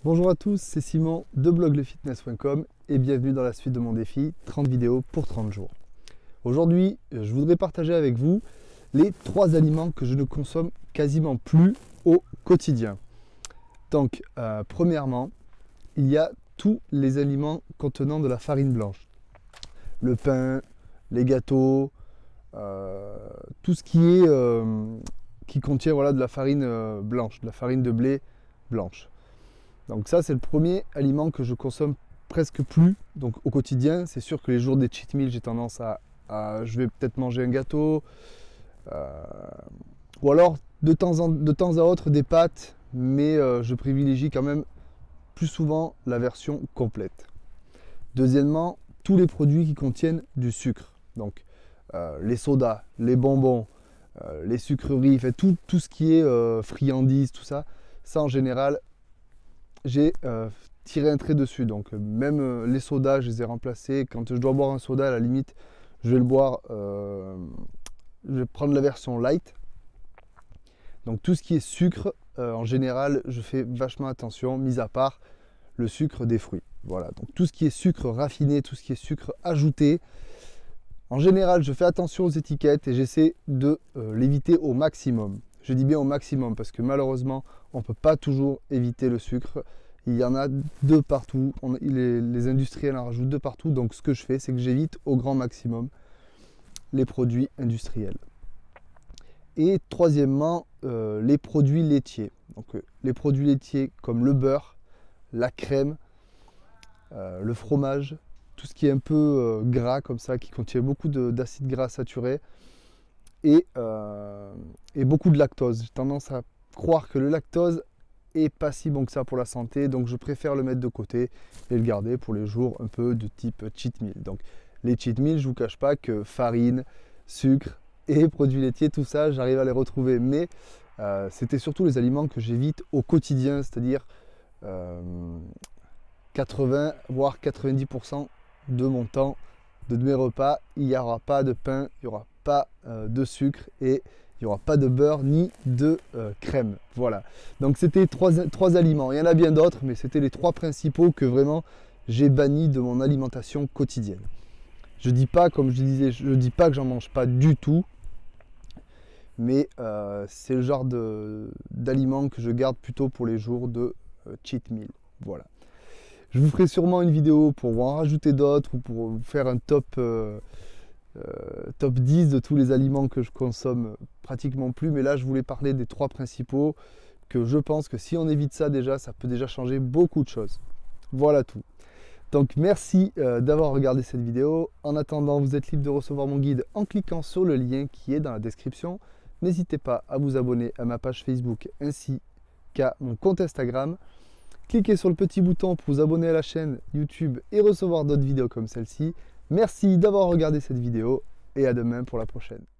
Bonjour à tous, c'est Simon de bloglefitness.com et bienvenue dans la suite de mon défi 30 vidéos pour 30 jours. Aujourd'hui, je voudrais partager avec vous les 3 aliments que je ne consomme quasiment plus au quotidien. Donc, premièrement, il y a tous les aliments contenant de la farine blanche. Le pain, les gâteaux, tout ce qui contient de la farine blanche, de la farine de blé blanche. Donc ça, c'est le premier aliment que je consomme presque plus donc au quotidien. C'est sûr que les jours des cheat meals, j'ai tendance je vais peut-être manger un gâteau ou alors de temps à autre des pâtes, mais je privilégie quand même plus souvent la version complète. Deuxièmement, tous les produits qui contiennent du sucre, donc les sodas, les bonbons, les sucreries, tout ce qui est friandises, tout ça, en général, j'ai tiré un trait dessus. Donc même les sodas, je les ai remplacés. Quand je dois boire un soda, à la limite, je vais le boire, je vais prendre la version light. Donc tout ce qui est sucre, en général, je fais vachement attention, mis à part le sucre des fruits. Voilà, donc tout ce qui est sucre raffiné, tout ce qui est sucre ajouté, en général, je fais attention aux étiquettes et j'essaie de l'éviter au maximum. Je dis bien au maximum parce que malheureusement, on ne peut pas toujours éviter le sucre. Il y en a de partout. Les industriels en rajoutent de partout. Donc ce que je fais, c'est que j'évite au grand maximum les produits industriels. Et troisièmement, les produits laitiers. Donc les produits laitiers comme le beurre, la crème, le fromage, tout ce qui est un peu gras comme ça, qui contient beaucoup d'acides gras saturés. Et beaucoup de lactose. J'ai tendance à croire que le lactose est pas si bon que ça pour la santé, donc je préfère le mettre de côté et le garder pour les jours un peu de type cheat meal. Donc les cheat meals, je vous cache pas que farine, sucre et produits laitiers, tout ça, j'arrive à les retrouver, mais c'était surtout les aliments que j'évite au quotidien, c'est-à-dire 80 voire 90% de mon temps, de mes repas, il n'y aura pas de pain, il n'y aura pas de sucre et il n'y aura pas de beurre ni de crème. Voilà, donc c'était trois aliments. Il y en a bien d'autres, mais c'était les 3 principaux que vraiment j'ai bannis de mon alimentation quotidienne. Je dis pas, comme je disais, je dis pas que j'en mange pas du tout, mais c'est le genre d'aliments que je garde plutôt pour les jours de cheat meal. Voilà. Je vous ferai sûrement une vidéo pour vous en rajouter d'autres ou pour vous faire un top 10 de tous les aliments que je consomme pratiquement plus. Mais là, je voulais parler des 3 principaux que je pense que si on évite ça déjà, ça peut déjà changer beaucoup de choses. Voilà tout. Donc merci d'avoir regardé cette vidéo. En attendant, vous êtes libre de recevoir mon guide en cliquant sur le lien qui est dans la description. N'hésitez pas à vous abonner à ma page Facebook ainsi qu'à mon compte Instagram. Cliquez sur le petit bouton pour vous abonner à la chaîne YouTube et recevoir d'autres vidéos comme celle-ci. Merci d'avoir regardé cette vidéo et à demain pour la prochaine.